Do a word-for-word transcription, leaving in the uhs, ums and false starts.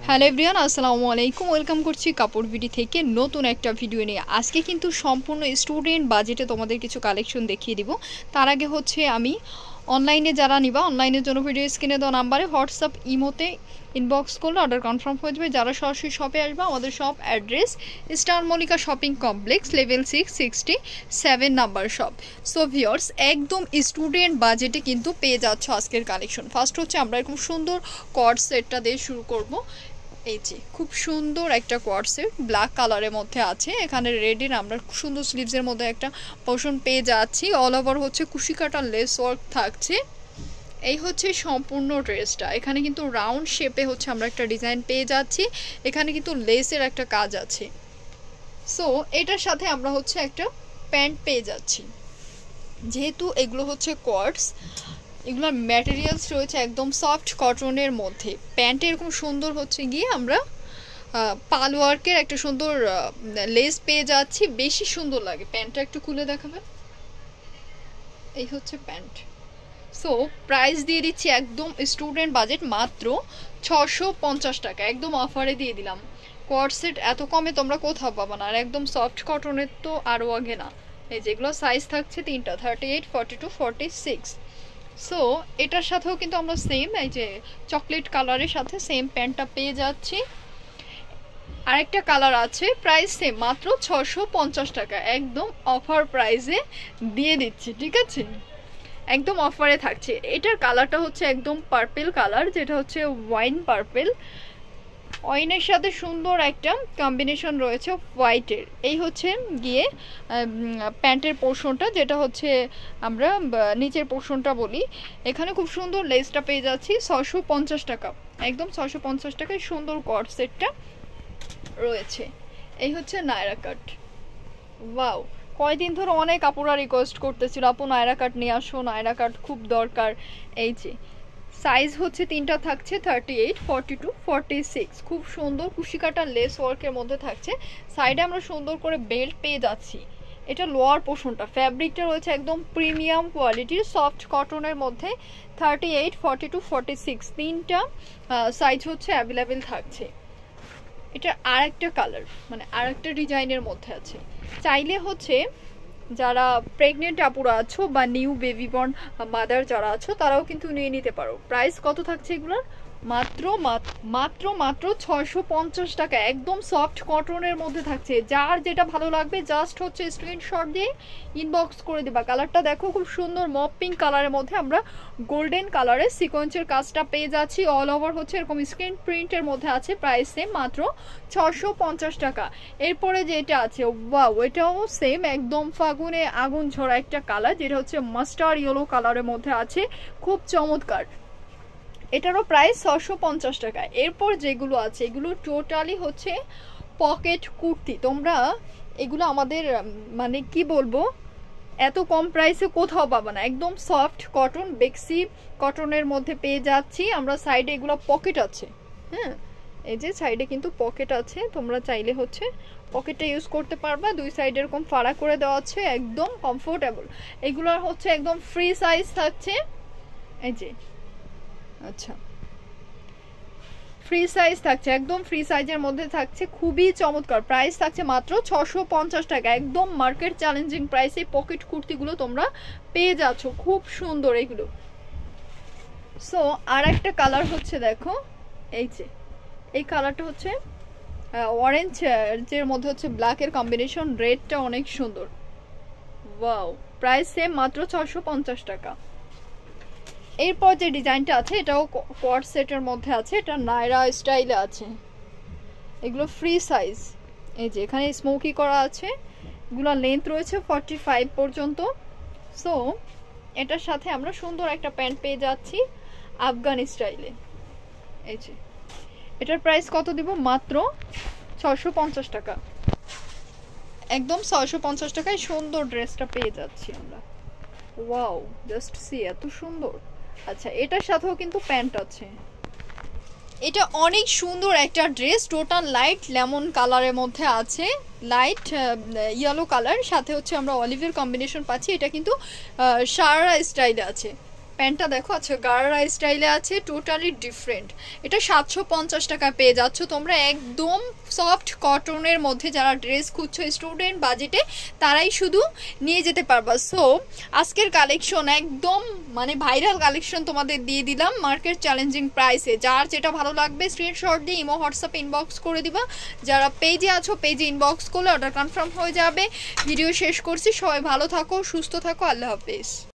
Hello everyone, আসসালামু আলাইকুম। Welcome করছি কাপড় বিডি থেকে নতুন একটা ভিডিও নিয়ে। আজকে কিন্তু সম্পূর্ণ স্টুডেন্ট বাজেটে তোমাদের কিছু কালেকশন দেখিয়ে দিব। তার আগে হচ্ছে আমি অনলাইনে যারা নিবা অনলাইনের জন্য ভিডিও স্ক্রিনে দেওয়া নাম্বারে হোয়াটসঅ্যাপ ইমোতে ইনবক্স করলে অর্ডার কনফার্ম হয়ে যাবে। যারা সরাসরি শপে আসবে আমাদের shop address star Mallika shopping complex level six sixty seven number shop. So viewers, একদম স্টুডেন্ট বাজেটে কিন্তু পেয়ে যাচ্ছ আজকের কালেকশন। ফার্স্ট হচ্ছে আমরা এরকম সুন্দর কর্ড সেটটা দিয়ে শুরু করব। এই যে খুব সুন্দর একটা কোয়ার্ড সেট ব্ল্যাক কালারের মধ্যে আছে। এখানে রেডের আমরা সুন্দর স্লিভসের মধ্যে একটা পোর্শন পেয়ে যাচ্ছি। অল ওভার হচ্ছে কুশি কাটা লেস ওয়ার্ক থাকছে। এই হচ্ছে সম্পূর্ণ ড্রেসটা। এখানে কিন্তু রাউন্ড শেপে হচ্ছে আমরা একটা ডিজাইন পেয়ে যাচ্ছি। এখানে কিন্তু লেসের একটা কাজ আছে। সো এটার সাথে আমরা হচ্ছে একটা প্যান্ট পেয়ে যাচ্ছি। যেহেতু এগুলো হচ্ছে কোয়ার্ডস, এগুলোর ম্যাটেরিয়ালস রয়েছে একদম সফট কটনের মধ্যে। প্যান্টে এরকম সুন্দর হচ্ছে গিয়ে আমরা পাল ওয়ার্কের একটা সুন্দর লেস পেয়ে যাচ্ছি। বেশি সুন্দর লাগে। প্যান্টটা একটু খুলে দেখাবেন। এই হচ্ছে প্যান্ট। সো প্রাইস দিয়ে দিচ্ছি একদম স্টুডেন্ট বাজেট মাত্র ছশো পঞ্চাশ টাকা। একদম অফারে দিয়ে দিলাম। কোয়ার্ড সেট এত কমে তোমরা কোথাও পাবা না। আর একদম সফট কটনের তো আরও আগে না। এই যেগুলো সাইজ থাকছে তিনটা, thirty eight forty two forty six. So এটার সাথেও কিন্তু আমরা সেম এই যে চকলেট কালারের সাথে সেম প্যান্টটা পেয়ে যাচ্ছি। আরেকটা কালার আছে, প্রাইস সেম মাত্র ছশো পঞ্চাশ টাকা। একদম অফার প্রাইসে দিয়ে দিচ্ছি, ঠিক আছে? একদম অফারে থাকছে। এটার কালারটা হচ্ছে একদম পার্পেল কালার, যেটা হচ্ছে ওয়াইন পার্পেল। ওয়াইনের সাথে সুন্দর একটা কম্বিনেশন রয়েছে হোয়াইটের। এই হচ্ছে গিয়ে প্যান্টের পোর্শনটা, যেটা হচ্ছে আমরা নিচের পোর্শনটা বলি। এখানে খুব সুন্দর লেসটা পেয়ে যাচ্ছি ছশো পঞ্চাশ টাকা। একদম ছশো পঞ্চাশ টাকায় সুন্দর কট সেটটা রয়েছে। এই হচ্ছে নায়রা কাট। ওয়াও, কয়দিন ধরে অনেক আপুরা রিকোয়েস্ট করতেছিল আপু নায়রা কাট নিয়ে আসো, নায়রা কাট খুব দরকার। এই যে সাইজ হচ্ছে তিনটা থাকছে, thirty eight forty two forty six. খুব সুন্দর কুশি কাটা লেস ওয়ার্কের মধ্যে থাকছে। সাইডে আমরা সুন্দর করে বেল্ট পেয়ে যাচ্ছি। এটা লোয়ার পোর্শনটা, ফ্যাব্রিকটা রয়েছে একদম প্রিমিয়াম কোয়ালিটির সফট কটনের মধ্যে। Thirty eight forty two forty six তিনটা সাইজ হচ্ছে অ্যাভেলেবেল থাকছে। এটা আর একটা কালার, মানে আর একটা ডিজাইনের মধ্যে আছে। চাইলে হচ্ছে যারা প্রেগনেন্ট আপুরা আছো বা নিউ বেবি বর্ন মাদার যারা আছো তারাও কিন্তু নিয়ে নিতে পারো। প্রাইস কত থাকছে এগুলোর? মাত্র মাত্র মাত্র ছয়শো পঞ্চাশ টাকা। একদম সফট কটনের মধ্যে থাকছে। যার যেটা ভালো লাগবে জাস্ট হচ্ছে স্ক্রিনশট দিয়ে ইনবক্স করে দেবা। কালারটা দেখো, খুব সুন্দর মপ পিঙ্ক কালারের মধ্যে আমরা গোল্ডেন কালারের সিকোয়েন্সের কাজটা পেয়ে যাচ্ছি। অল ওভার হচ্ছে এরকম স্ক্রিন প্রিন্টের মধ্যে আছে। প্রাইস সেম মাত্র ছশো পঞ্চাশ টাকা। এরপরে যেটা আছে, ওয়াও, এটাও সেম একদম ফাগুনে আগুন ঝরা একটা কালার, যেটা হচ্ছে মাস্টার্ড ইয়েলো কালারের মধ্যে আছে। খুব চমৎকার। এটারও প্রাইস ছশো পঞ্চাশ টাকা। এরপর যেগুলো আছে এগুলো টোটালি হচ্ছে পকেট কুর্তি। তোমরা এগুলো আমাদের মানে কি বলবো, এত কম প্রাইসে কোথাও পাবা না। একদম সফট কটন, বেক্সি কটনের মধ্যে পেয়ে যাচ্ছি আমরা। সাইডে এগুলো পকেট আছে। হ্যাঁ, এই যে সাইডে কিন্তু পকেট আছে। তোমরা চাইলে হচ্ছে পকেটটা ইউজ করতে পারবা। দুই সাইডে এরকম ফাড়া করে দেওয়া আছে, একদম কমফোর্টেবল। এগুলোর হচ্ছে একদম ফ্রি সাইজ থাকছে। এই যে আচ্ছা, ফ্রি সাইজ থাকছে, একদম ফ্রি সাইজের মধ্যে থাকছে। খুবই চমৎকার। প্রাইস থাকছে মাত্র ছশো পঞ্চাশ টাকা। একদম মার্কেট চ্যালেঞ্জিং প্রাইসে পকেট কুর্তিগুলো তোমরা পেয়ে যাচ্ছ। খুব সুন্দর এগুলো। সো আর একটা কালার হচ্ছে দেখো, এই যে এই কালারটা হচ্ছে অরেঞ্জ এর মধ্যে হচ্ছে ব্ল্যাকের কম্বিনেশন। রেডটা অনেক সুন্দর। ওয়াও, প্রাইস সেম মাত্র ছশো পঞ্চাশ টাকা। এরপর যে ডিজাইনটা আছে এটাও কোয়ার্ড সেটের মধ্যে আছে। এটা নায়রা স্টাইলে আছে। এগুলো ফ্রি সাইজ। এই যে এখানে স্মোকি করা আছে। এগুলো লেন্থ রয়েছে ফর্টি ফাইভ পর্যন্ত। সো এটার সাথে আমরা সুন্দর একটা প্যান্ট পেয়ে যাচ্ছি আফগান স্টাইলে। এই যে এটার প্রাইস কত দিব? মাত্র ছশো পঞ্চাশ টাকা। একদম ছয়শো পঞ্চাশ টাকায় সুন্দর ড্রেসটা পেয়ে যাচ্ছি আমরা। ওয়াও, জাস্ট সি, এত সুন্দর। আচ্ছা, এটার সাথেও কিন্তু প্যান্ট আছে। এটা অনেক সুন্দর একটা ড্রেস, টোটাল লাইট লেমন কালারের মধ্যে আছে। লাইট ইয়েলো কালার সাথে হচ্ছে আমরা অলিভের কম্বিনেশন পাচ্ছি। এটা কিন্তু সারারা স্টাইলে আছে। প্যান্টটা দেখো, আচ্ছা গারারা স্টাইলে আছে, টোটালি ডিফারেন্ট। এটা সাতশো পঞ্চাশ টাকা পেয়ে যাচ্ছ তোমরা, একদম সফট কটনের মধ্যে। যারা ড্রেস খুঁজছো স্টুডেন্ট বাজেটে তারাই শুধু নিয়ে যেতে পারবা। সো আজকের কালেকশন একদম মানে ভাইরাল কালেকশন তোমাদের দিয়ে দিলাম মার্কেট চ্যালেঞ্জিং প্রাইসে। যার যেটা ভালো লাগবে স্ক্রিনশট দিয়ে ইমো হোয়াটসঅ্যাপ ইনবক্স করে দিবা। যারা পেজে আছো পেজে ইনবক্স করলে অর্ডার কনফার্ম হয়ে যাবে। ভিডিও শেষ করছি, সবাই ভালো থাকো, সুস্থ থাকো, আল্লাহ হাফেজ।